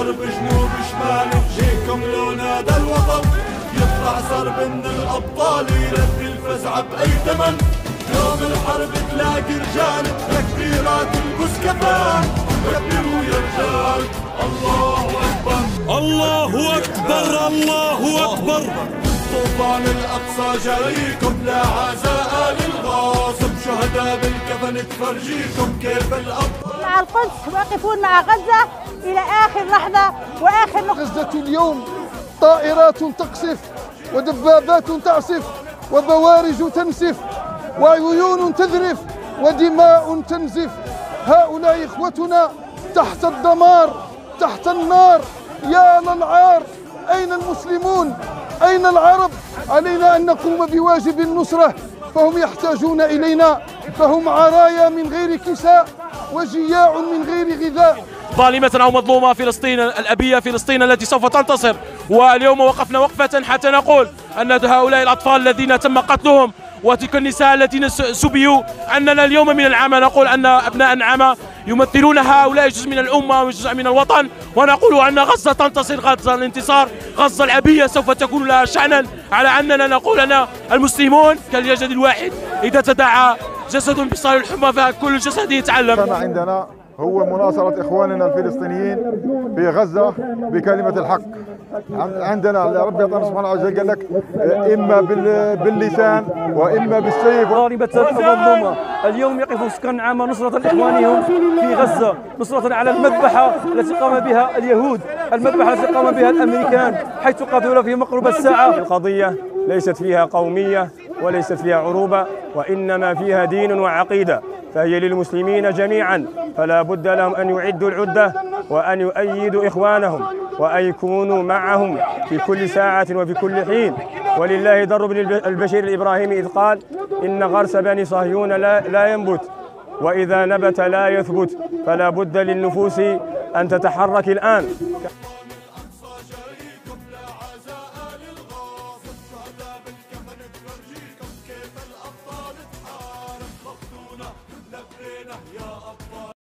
غرب جنوب شمال نجيكم لو نادى الوطن، يطلع سرب من الأبطال يلبي الفزع بأي ثمن. يوم الحرب تلاقي رجال تكبيرات المسكفة، كبروا يا رجال الله أكبر الله أكبر الله أكبر. طوفان الأقصى جايكم لا عزاء للغاصب، شهداء بالكفن تفرجيكم كيف الأبطال. مع القدس واقفون مع غزة إلى آخر لحظة وآخر نقطة. غزة اليوم طائرات تقصف ودبابات تعصف وبوارج تنسف وعيون تذرف ودماء تنزف. هؤلاء إخوتنا تحت الدمار تحت النار. يا للعار، أين المسلمون؟ أين العرب؟ علينا أن نقوم بواجب النصرة، فهم يحتاجون إلينا، فهم عرايا من غير كساء وجياع من غير غذاء. ظالمة أو مظلومة فلسطين الأبية، فلسطين التي سوف تنتصر. واليوم وقفنا وقفة حتى نقول أن هؤلاء الأطفال الذين تم قتلهم وتلك النساء الذين سبيوا، أننا اليوم من العامة نقول أن أبناء النعامة يمثلون هؤلاء جزء من الأمة وجزء من الوطن، ونقول أن غزة تنتصر، غزة الانتصار، غزة الأبية سوف تكون لها شأنا، على أننا نقول أن المسلمون كالجسد الواحد إذا تداعى جسد بصال الحمى فكل الجسد يتعلم. عندنا هو مناصرة إخواننا الفلسطينيين في غزة بكلمة الحق. عندنا ربي سبحانه وتعالى قال لك إما باللسان وإما بالسيف. ضاربة المظلومة اليوم يقف سكان نعامة نصرة لإخوانهم في غزة، نصرة على المذبحة التي قام بها اليهود، المذبحة التي قام بها الأمريكان حيث قتلوا في مقرب الساعة. القضية ليست فيها قومية وليست فيها عروبة، وإنما فيها دين وعقيدة، فهي للمسلمين جميعا، فلا بد لهم أن يعدوا العدة وأن يؤيدوا إخوانهم وأن يكونوا معهم في كل ساعة وفي كل حين. ولله در بن البشير الإبراهيمي إذ قال إن غرس بني صهيون لا ينبت، وإذا نبت لا يثبت، فلا بد للنفوس أن تتحرك الآن.